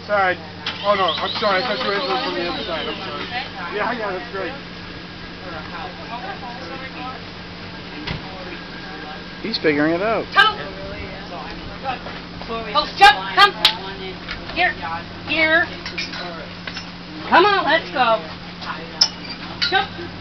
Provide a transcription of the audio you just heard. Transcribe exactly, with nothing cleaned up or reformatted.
side. Oh no, I'm sorry. I thought you were entering from the other side. I'm sorry. Yeah, yeah, that's great. He's figuring it out. Come. Oh, jump. Come. Here. Here. Come on, let's go. Jump.